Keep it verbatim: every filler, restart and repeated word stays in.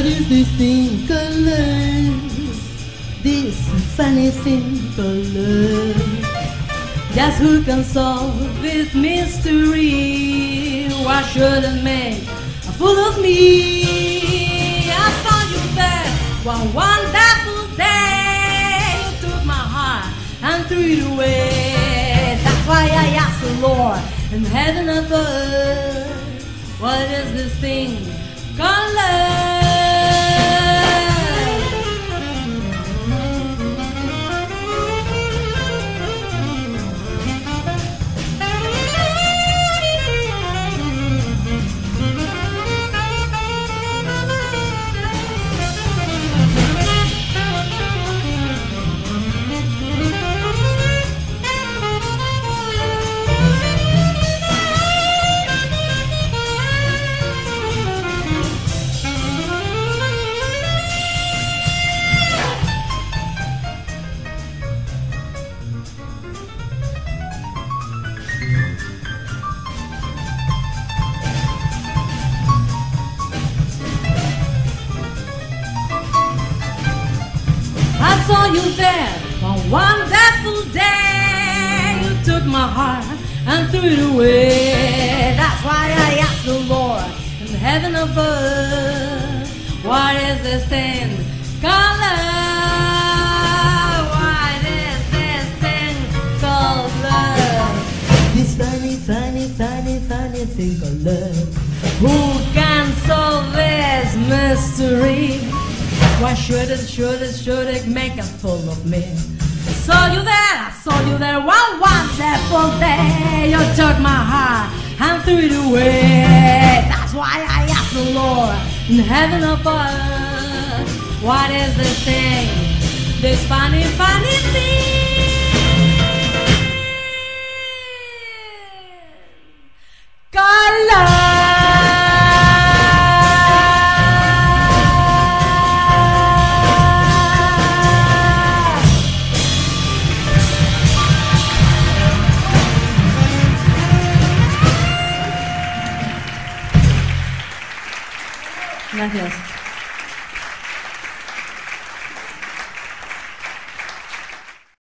is this thing called love? This funny thing called love. Just who can solve this mystery? Why should it make a fool of me? I saw you there one wonderful day. You took my heart and threw it away. That's why I asked the Lord in heaven above, what is this thing called love? I saw you there on one wonderful day. You took my heart and threw it away. That's why I asked the Lord in heaven above, what is this thing called love? What is this thing called love? This funny, funny, funny, funny thing called love. Who can solve this mystery? Why should it, should it, should it make a fool of me? I saw you there, I saw you there one wonderful day. You took my heart and threw it away. That's why I asked the Lord in heaven above, what is this thing, this funny, funny thing called love? Gracias.